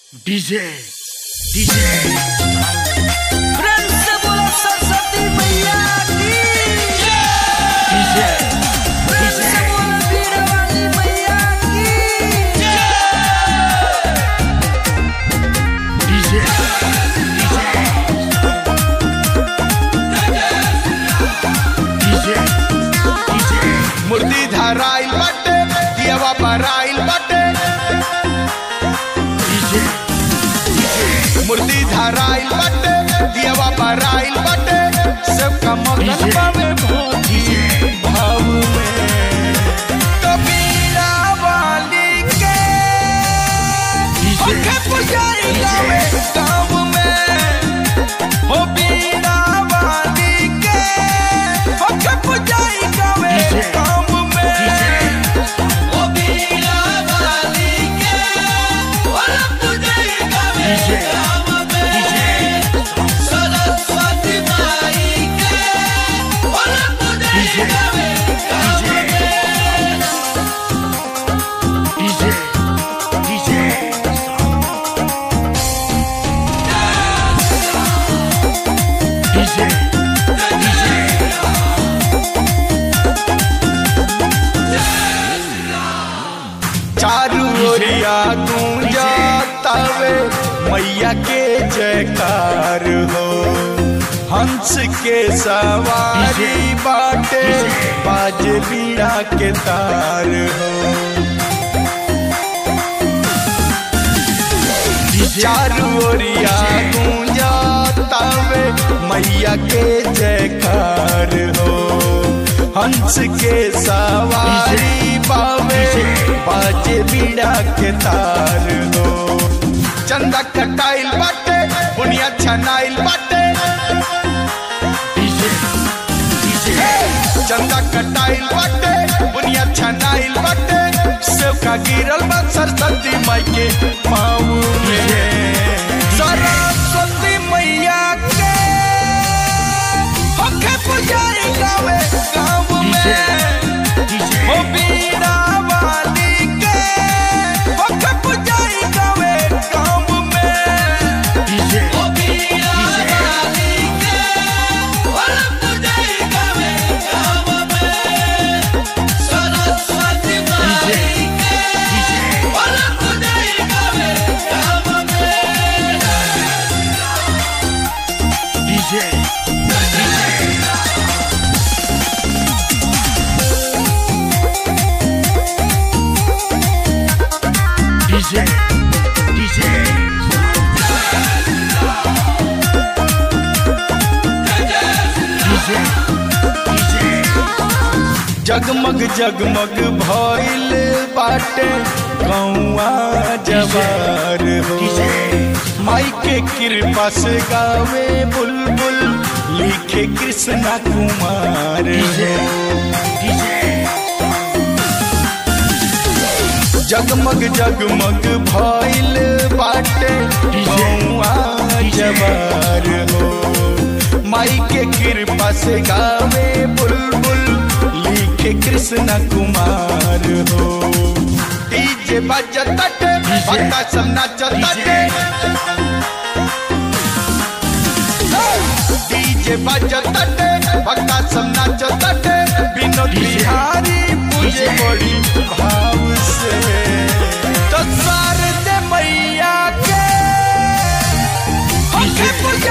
DJ DJ प्रेम से बोलो सरस्वती मैया की डीजे प्रेम से बोलो वीर वाली मैया की डीजे डीजे डीजे मूर्ति धराइल बाटे दियावा बराइल बाटे डीजे मूर्ति धराइल बाटे दियावा बराइल बाटे सबका मगन बावे भोगी भाव में तो बीड़ा वाली के ओके पुजारी गावे गाँव में हो बीड़ा वाली के ओके पुजारी गावे गाँव में ओ बीड़ा वाली के ओला पुजारी गावे गाँव में सरस्वती माई के ओला पुजारी गावे गाँव में डीजे डीजे डीजे चारू ओरिया गूंजातावे मैया के जयकार हो हंस के सवारी बाटे बाज बीड़ा के तार हो चारू ओरिया गूंजातावे मैया के जयकार हो हंस के सवारी बावे बाजे बीड़ा के तार हो चंदा कटाइल बाटे बुनिया छनाइल बाटे डीजे डीजे चंदा कटाइल बाटे बुनिया छनाइल बाटे सेवका गिरल बा सरस्वती माई के पाँव में सरस्वती मैया के होके पुजारी गावे गाँव में हो बीड़ा वाली के होके पुजारी गावे गाँव में डीजे हो बीड़ा वाली के ओला पुजारी गावे गाँव में सरस्वती माई के ओला पुजारी गावे गाँव में DJ DJ DJ DJ DJ जगमग जगमग भइल बाटे गौआ जवार हो माई के कृपा से गावे बुलबुल लिखे कृष्णा कुमार डीजे डीजे जगमग जगमग भइल बाटे गौआ जवार हो माई के कृपा से गावे बुलबुल लिखे कृष्णा कुमार हो डीजे बजताटे भक्ता सब नाचताटे डीजे बजताटे भक्ता सब नाचताटे विनोद बिहारी पूजे बड़ी भाव से तो सार दे मैया के होके